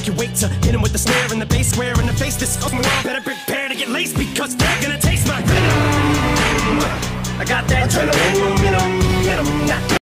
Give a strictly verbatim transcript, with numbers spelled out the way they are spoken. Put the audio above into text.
make you wait to hit him with the snare and the bass square in the face. This goes wrong, better prepare to get laced because they're gonna taste my venom. I got that adrenaline, venom, venom, not